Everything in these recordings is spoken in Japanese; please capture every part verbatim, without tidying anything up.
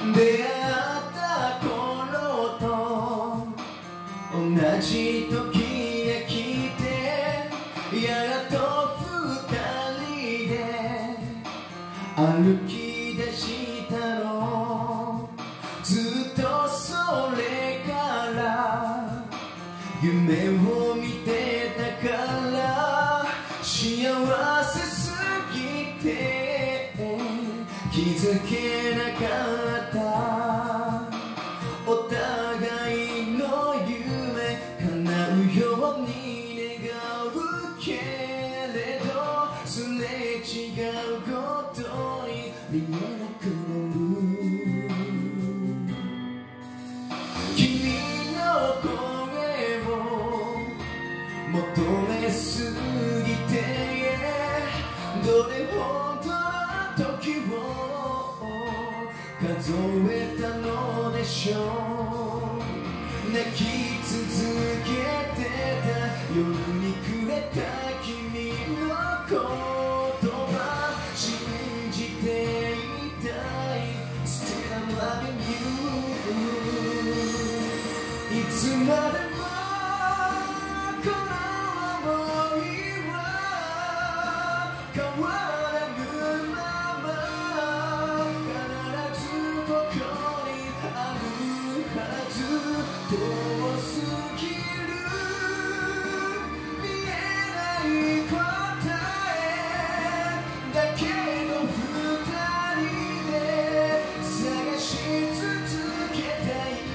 出会った頃と同じ時へ来て、やがと二人で歩き出したの。ずっとそれから夢を見てたから、幸せすぎて気づけなかった。お互いの夢叶うように願うけれど、すれ違うことに見えなくなる。君の声を求めすぎて、どれほどの時を数えたのでしょう。泣き続けてた夜にくれた君の言葉、信じていたい Still I'm loving you。 いつまでもこの想いは変わらぬまま、必ずここにあるはず。遠すぎる見えない答えだけど二人で探し続けたい。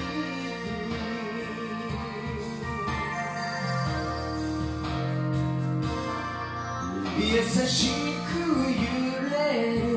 優しく揺れる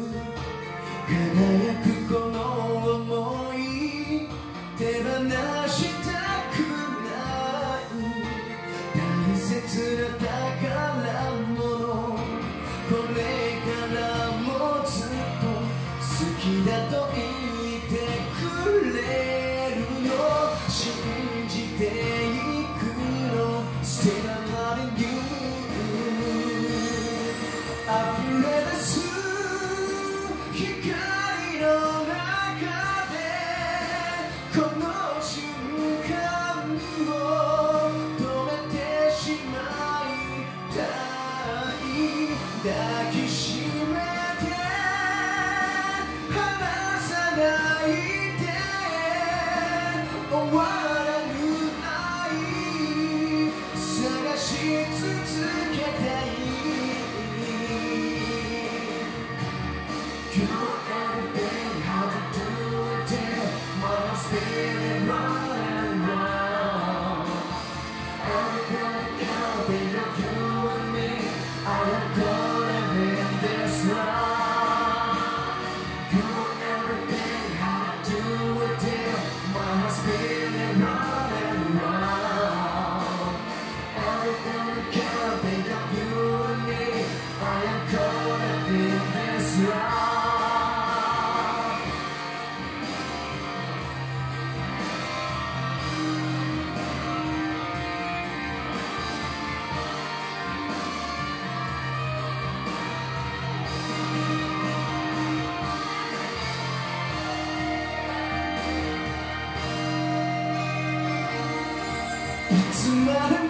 輝くこの想い、手放したくない大切な宝物。これからもずっと好きだと言ってくれるの、信じていくの Still I'm loving you。溢れ出す光の中でこの瞬間を止めてしまいたい。抱きしめて離さないで、終わらぬ愛探し続けたい。You know everything, how to do it, dear. My spirit running wild. Everything counting of you and me, I am gonna win this round. You know everything, how to do it, dear. My spirit running wild. Everything counting of you and me, I am gonna win this round.いつまでもこ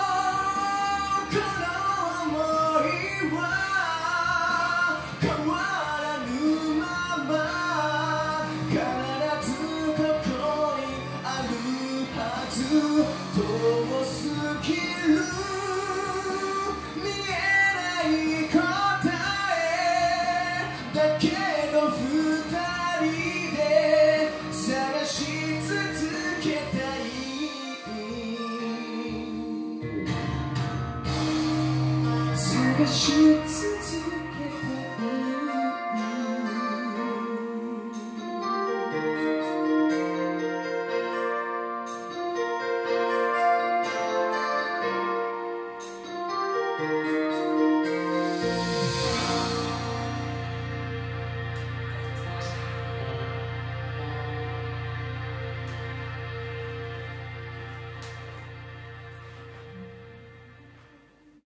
の想いは変わらぬまま、必ずここにあるはず。遠すぎる見えない答えだけど二人で探し続けたい。探し